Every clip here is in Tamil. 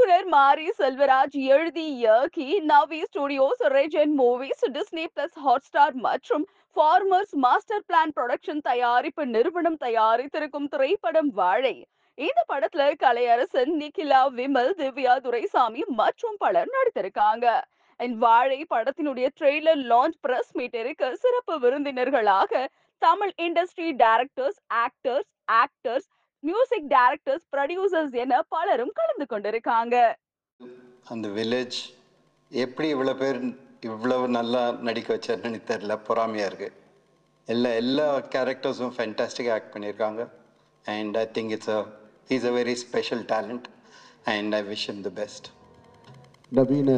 இயக்குனர் மாரி செல்வராஜ் எழுதி இயக்கி Navvi Studios, Regent Movies, Disney Plus Hotstar மற்றும் ஃபார்மர்ஸ் மாஸ்டர் பிளான் புரொடக்ஷன் தயாரிப்பு நிறுவனம் தயாரித்திருக்கும் திரைப்படம் வாழை. இந்த படத்துல கலையரசன், நிகிலா, விமல், திவ்யா, துரைசாமி மற்றும் பலர் நடித்திருக்காங்க. வாழை படத்தினுடைய ட்ரெய்லர் லான்ச் பிரஸ் மீட் இருக்கு. சிறப்பு விருந்தினர்களாக Tamil industry directors, actors, music directors, producers என பலரும் கலந்து கொண்டிருக்காங்க. அந்த வில்லேஜ் எப்படி இவ்வளோ பேர் இவ்வளவு நல்லா நடிக்க வச்சாருன்னு தெரில, பொறாமையாக இருக்குது. எல்லா கேரக்டர்ஸும் ஃபேண்டாஸ்டிக்காக ஆக்ட் பண்ணியிருக்காங்க. And I think is a very special talent and I wish him the best. நவீன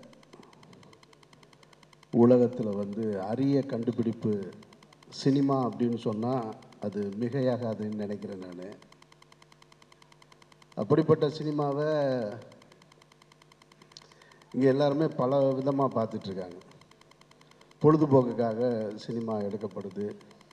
உலகத்தில் அரிய கண்டுபிடிப்பு சினிமா அப்படின்னு சொன்னால் அது மிகையாகாதுன்னு நினைக்கிறேன் நான். அப்படிப்பட்ட சினிமாவை இங்கே எல்லாருமே பல விதமாக பார்த்துட்ருக்காங்க. பொழுதுபோக்குக்காக சினிமா எடுக்கப்படுது,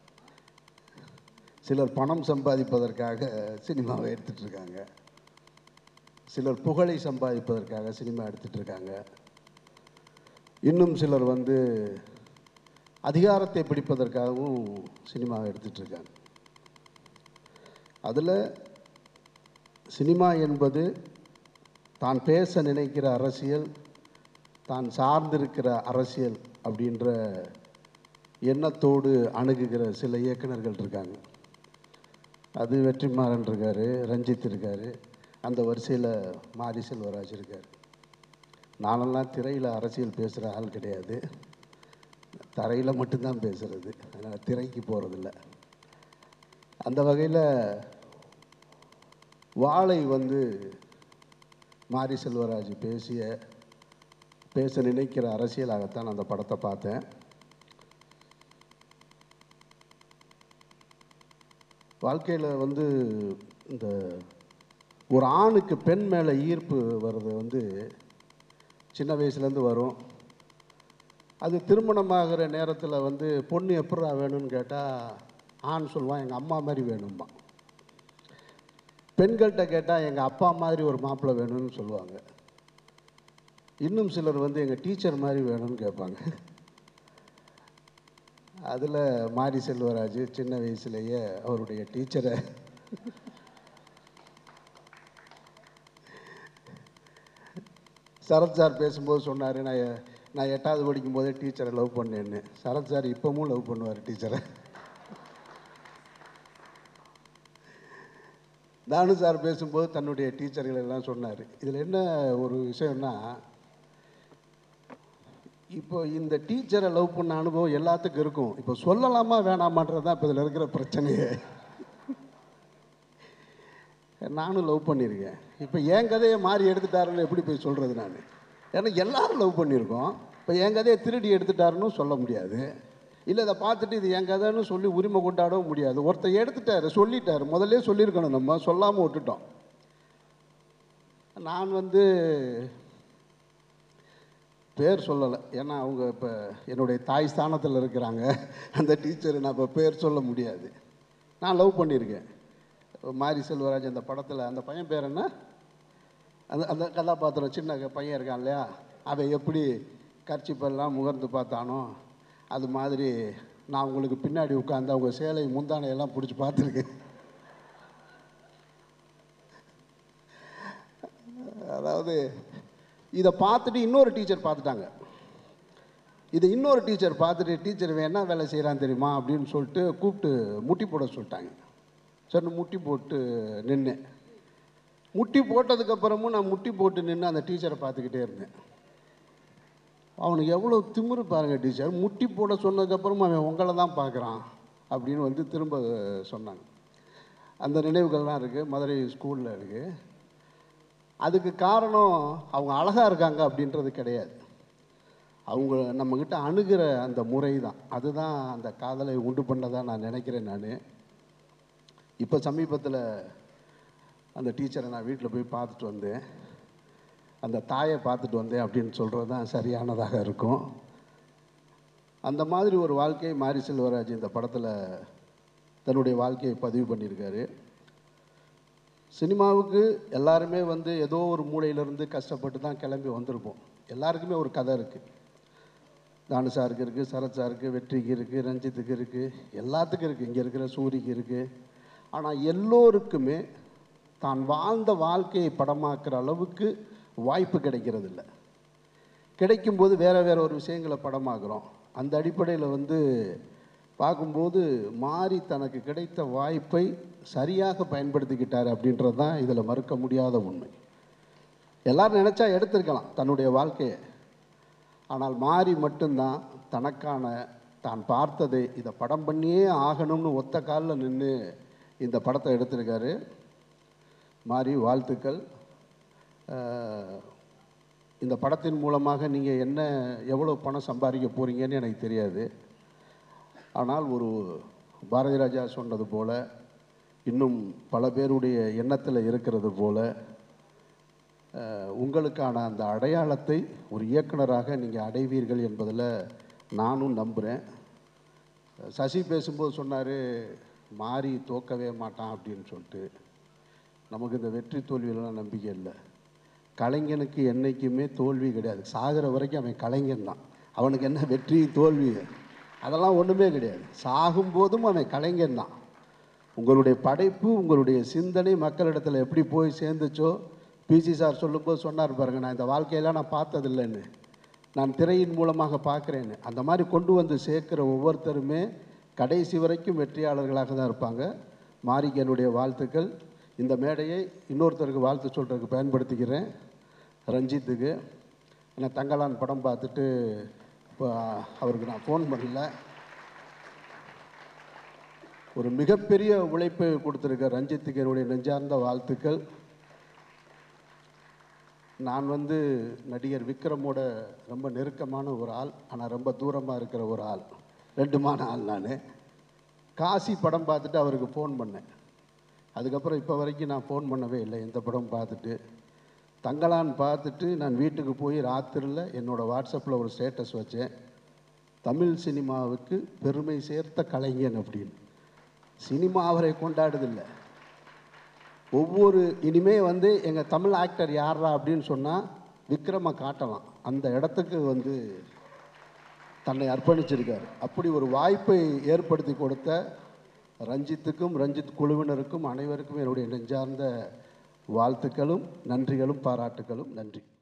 சிலர் பணம் சம்பாதிப்பதற்காக சினிமாவை எடுத்துகிட்ருக்காங்க, சிலர் புகழை சம்பாதிப்பதற்காக சினிமா எடுத்துகிட்ருக்காங்க, இன்னும் சிலர் அதிகாரத்தை பிடிப்பதற்காகவும் சினிமாவை எடுத்துகிட்ருக்காங்க. அதில் சினிமா என்பது தான் பேச நினைக்கிற அரசியல், தான் சார்ந்திருக்கிற அரசியல் அப்படின்ற எண்ணத்தோடு அணுகுகிற சில இயக்குநர்கள் இருக்காங்க. அது வெற்றிமாறன் இருக்கார், ரஞ்சித் இருக்கார், அந்த வரிசையில் மாரி செல்வராஜ் இருக்கார். நானெல்லாம் திரையில் அரசியல் பேசுகிற ஆள் கிடையாது, தரையில் மட்டும்தான் பேசுகிறது, அதனால் திரைக்கு போகிறதில்ல. அந்த வகையில் வாழை மாரி செல்வராஜ் பேச நினைக்கிற அரசியலாகத்தான் அந்த படத்தை பார்த்தேன். வாழ்க்கையில் இந்த ஒரு ஆணுக்கு பெண் மேலே ஈர்ப்பு வர்றது சின்ன வயசுலேருந்து வரும். அது திருமணமாகிற நேரத்தில் பொண்ணு எப்படா வேணும்னு கேட்டால் ஆண் சொல்லுவான் எங்கள் அம்மா மாதிரி வேணும்மா. பெண்கள்கிட்ட கேட்டால் எங்கள் அப்பா மாதிரி ஒரு மாப்பிள்ளை வேணும்னு சொல்லுவாங்க. இன்னும் சிலர் எங்கள் டீச்சர் மாதிரி வேணும்னு கேட்பாங்க. அதில் மாரி செல்வராஜ் சின்ன வயசுலேயே அவருடைய டீச்சரை சரத் சார் பேசும்போது சொன்னார், நான் 8வது படிக்கும்போதே டீச்சரை லவ் பண்ணேன்னு. சரத் சார் இப்போவும் லவ் பண்ணுவார் டீச்சரை. தானு சார் பேசும்போது தன்னுடைய டீச்சர்கள் எல்லாம் சொன்னார். இதில் என்ன ஒரு விஷயம்னா, இப்போ இந்த டீச்சரை லவ் பண்ண அனுபவம் எல்லாத்துக்கும் இருக்கும். இப்போ சொல்லலாமா வேணாமான்றது தான் இப்போ இதில் இருக்கிற பிரச்சனையே. நானும் லவ் பண்ணியிருக்கேன். இப்போ என் கதையை மாறி எடுத்துட்டாருன்னு எப்படி போய் சொல்கிறது நான்? ஏன்னா எல்லாரும் லவ் பண்ணியிருக்கோம். இப்போ என் கதையை திருடி எடுத்துட்டாருன்னு சொல்ல முடியாது, இல்லை இதை பார்த்துட்டு இது என் கதைன்னு சொல்லி உரிமை கொண்டாடவும் முடியாது. ஒருத்தர் எடுத்துட்டார், சொல்லிட்டார், முதல்ல சொல்லியிருக்கணும், நம்ம சொல்லாமல் விட்டுட்டோம். நான் பேர் சொல்லலை, ஏன்னா அவங்க இப்போ என்னுடைய தாய் ஸ்தானத்தில் இருக்கிறாங்க. அந்த டீச்சர் நான் இப்போ பேர் சொல்ல முடியாது. நான் லவ் பண்ணியிருக்கேன். மாரி செல்வராஜ் அந்த படத்தில் அந்த பையன் பேர் என்ன, அந்த கதாபாத்திரம் சின்ன பையன் இருக்கான் இல்லையா, அதை எப்படி கர்ச்சிப்பெல்லாம் முகர்ந்து பார்த்தானோ அது மாதிரி நான் உங்களுக்கு பின்னாடி உட்காந்து அவங்க சேலை முந்தானையெல்லாம் பிடிச்சி பார்த்துருக்கேன். அதாவது இதை பார்த்துட்டு இன்னொரு டீச்சர் பார்த்துட்டாங்க. இதை இன்னொரு டீச்சர் பார்த்துட்டு, டீச்சர் என்ன வேலை செய்கிறான்னு தெரியுமா அப்படின்னு சொல்லிட்டு கூப்பிட்டு முட்டி போட சொல்லிட்டாங்க. சரி முட்டி போட்டு நின்னேன். முட்டி போட்டதுக்கப்புறமும் நான் முட்டி போட்டு நின்று அந்த டீச்சரை பார்த்துக்கிட்டே இருந்தேன். அவனுக்கு எவ்வளோ திமிரு பாருங்கள். டீச்சர் முட்டி போட சொன்னதுக்கப்புறமும் அவன் உங்களை தான் பார்க்குறான் அப்படின்னு திரும்ப சொன்னாங்க. அந்த நினைவுகள்லாம் இருக்குது, மதுரை ஸ்கூலில் இருக்குது. அதுக்கு காரணம் அவங்க அழகாக இருக்காங்க அப்படின்றது கிடையாது, அவங்க நம்மக்கிட்ட அணுகிற அந்த முறை தான். அதுதான் அந்த காதலை உண்டு பண்ணதாக நான் நினைக்கிறேன். நான் இப்போ சமீபத்தில் அந்த டீச்சரை நான் வீட்டில் போய் பார்த்துட்டு வந்தேன், அந்த தாயை பார்த்துட்டு வந்தேன் அப்படின்னு சொல்கிறது தான் சரியானதாக இருக்கும். அந்த மாதிரி ஒரு வாழ்க்கையை மாரி செல்வராஜ் இந்த படத்தில் தன்னுடைய வாழ்க்கையை பதிவு பண்ணியிருக்காரு. சினிமாவுக்கு எல்லாருமே வந்து ஏதோ ஒரு மூலையிலேருந்து கஷ்டப்பட்டு தான் கிளம்பி வந்திருப்போம். எல்லாருக்குமே ஒரு கதை இருக்குது. தானு சாருக்கு இருக்குது, சரத் சாருக்கு, வெற்றிக்கு இருக்குது, ரஞ்சித்துக்கு இருக்குது, எல்லாத்துக்கும் இருக்குது, இங்கே இருக்கிற சூரிக்கு இருக்குது. ஆனால் எல்லோருக்குமே தான் வாழ்ந்த வாழ்க்கையை படமாக்குற அளவுக்கு வாய்ப்பு கிடைக்கிறது இல்லை. கிடைக்கும்போது வேறு ஒரு விஷயங்களை படமாக்குறோம். அந்த அடிப்படையில் வந்து பார்க்கும்போது மாறி தனக்கு கிடைத்த வாய்ப்பை சரியாக பயன்படுத்திக்கிட்டார் அப்படின்றது தான் இதில் மறுக்க முடியாத உண்மை. எல்லோரும் நினச்சா எடுத்திருக்கலாம் தன்னுடைய வாழ்க்கையை. ஆனால் மாறி மட்டும்தான் தனக்கான தான் பார்த்ததை இதை படம் பண்ணியே ஆகணும்னு ஒத்த காலில் நின்று இந்த படத்தை எடுத்திருக்காரு. மாறி வாழ்த்துக்கள். இந்த படத்தின் மூலமாக நீங்கள் எவ்வளோ பணம் சம்பாதிக்க போகிறீங்கன்னு எனக்கு தெரியாது. ஆனால் ஒரு பாரதி ராஜா சொன்னது போல், இன்னும் பல பேருடைய எண்ணத்தில் இருக்கிறது போல், உங்களுக்கான அந்த அடையாளத்தை ஒரு இயக்குனராக நீங்கள் அடைவீர்கள் என்பதில் நானும் நம்புகிறேன். சசி பேசும்போது சொன்னார், மாறி தோக்கவே மாட்டான் அப்படின்னு சொல்லிட்டு. நமக்கு இந்த வெற்றி தோல்வியெல்லாம் நம்பிக்கை இல்லை. கலைஞனுக்கு என்றைக்குமே தோல்வி கிடையாது. சாகிற வரைக்கும் அவன் கலைஞன் தான். அவனுக்கு என்ன வெற்றி தோல்வி அதெல்லாம் ஒன்றுமே கிடையாது. சாகும்போதும் அவன் கலைஞன் தான். உங்களுடைய படைப்பு, உங்களுடைய சிந்தனை மக்களிடத்தில் எப்படி போய் சேர்ந்துச்சோ, பிஜி சார் சொல்லும்போது சொன்னார் பாருங்கள், நான் இந்த வாழ்க்கையெல்லாம் நான் பார்த்ததில்லைன்னு, நான் திரையின் மூலமாக பார்க்குறேன்னு. அந்த மாதிரி கொண்டு வந்து சேர்க்குற ஒவ்வொருத்தருமே கடைசி வரைக்கும் வெற்றியாளர்களாக தான் இருப்பாங்க. மாரிக்கு என்னுடைய வாழ்த்துக்கள். இந்த மேடையை இன்னொருத்தருக்கு வாழ்த்து சொல்கிறதுக்கு பயன்படுத்திக்கிறேன், ரஞ்சித்துக்கு. ஏன்னா தங்கலான் படம் பார்த்துட்டு இப்போ அவருக்கு நான் ஃபோன் பண்ணல. ஒரு மிகப்பெரிய உழைப்பை கொடுத்துருக்க ரஞ்சித்துக்கு என்னுடைய நெஞ்சார்ந்த வாழ்த்துக்கள். நான் வந்து நடிகர் விக்ரமோட ரொம்ப நெருக்கமான ஒரு ஆள், ஆனால் ரொம்ப தூரமாக இருக்கிற ஒரு ஆள், ரெண்டுமான ஆள். நான் காசி படம் பார்த்துட்டு அவருக்கு ஃபோன் பண்ணேன். அதுக்கப்புறம் இப்போ வரைக்கும் நான் ஃபோன் பண்ணவே இல்லை. எந்த படம் பார்த்துட்டு தங்கலான் பார்த்துட்டு நான் வீட்டுக்கு போய் ராத்திரியில் என்னோடய வாட்ஸ்அப்பில் ஒரு ஸ்டேட்டஸ் வச்சேன், தமிழ் சினிமாவுக்கு பெருமை சேர்த்த கலைஞன் அப்படின்னு. சினிமா அவரை கொண்டாடுதில்லை. இனிமே வந்து எங்கள் தமிழ் ஆக்டர் யாரா அப்படின்னு சொன்னால் விக்ரமை காட்டலாம். அந்த இடத்துக்கு வந்து தன்னை அர்ப்பணிச்சிருக்கார். அப்படி ஒரு வாய்ப்பை ஏற்படுத்தி கொடுத்த ரஞ்சித்துக்கும் ரஞ்சித் குழுவினருக்கும் அனைவருக்கும் என்னுடைய நெஞ்சார்ந்த வாழ்த்துக்களும் நன்றிகளும் பாராட்டுகளும். நன்றி.